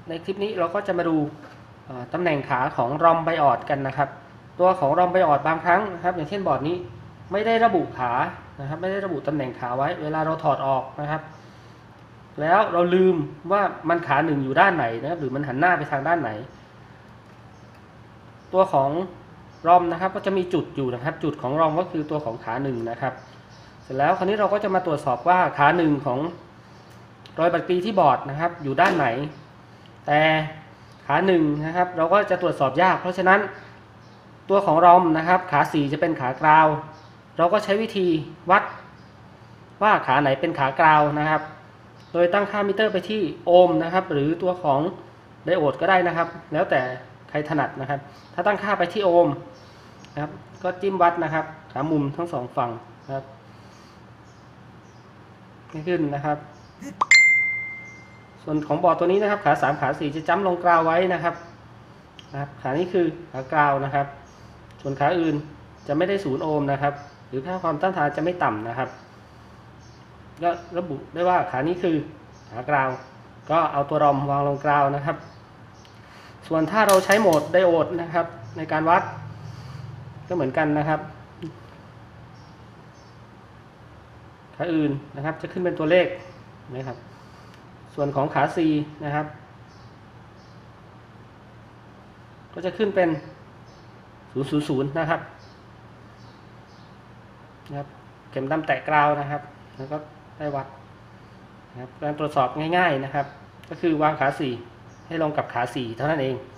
ในคลิปนี้เราก็จะมาดูตำแหน่งขาของรอมไบออดกันนะครับตัวของรอมไบออดบางครั้งนะครับอย่างเช่นบอร์ดนี้ไม่ได้ระบุขานะครับไม่ได้ระบุตำแหน่งขาไว้เวลาเราถอดออกนะครับแล้วเราลืมว่ามันขาหนึ่งอยู่ด้านไหนนะครับหรือมันหันหน้าไปทางด้านไหนตัวของรอมนะครับก็จะมีจุดอยู่นะครับจุดของรอมก็คือตัวของขาหนึ่งนะครับเสร็จแล้วคราวนี้เราก็จะมาตรวจสอบว่าขาหนึ่งของรอยบัตรกรีที่บอร์ดนะครับอยู่ด้านไหนแต่ขาหนึ่งนะครับเราก็จะตรวจสอบยากเพราะฉะนั้นตัวของรอมนะครับขา4จะเป็นขากราวเราก็ใช้วิธีวัดว่าขาไหนเป็นขากราวนะครับโดยตั้งค่ามิเตอร์ไปที่โอห์มนะครับหรือตัวของไดโอดก็ได้นะครับแล้วแต่ใครถนัดนะครับถ้าตั้งค่าไปที่โอห์มนะครับก็จิ้มวัดนะครับขามุมทั้งสองฝั่งนะครับไม่ขึ้นนะครับส่วนของบอร์ดตัวนี้นะครับขา3ขา4จะจ้ำลงกราวไว้นะครับขานี้คือขากราวนะครับส่วนขาอื่นจะไม่ได้0 โอห์มนะครับหรือค่าความต้านทานจะไม่ต่ำนะครับก็ระบุได้ว่าขานี้คือขากราวก็เอาตัวรอมวางลงกราวนะครับส่วนถ้าเราใช้โหมดไดโอดนะครับในการวัดก็เหมือนกันนะครับขาอื่นนะครับจะขึ้นเป็นตัวเลขนะครับส่วนของขา C นะครับก็จะขึ้นเป็น000นะครับเข็มดำแตะกราวนะครับแล้วก็ได้วัดนะครับการตรวจสอบง่ายๆนะครับก็คือวางขา 4ให้ลงกับขา 4เท่านั้นเอง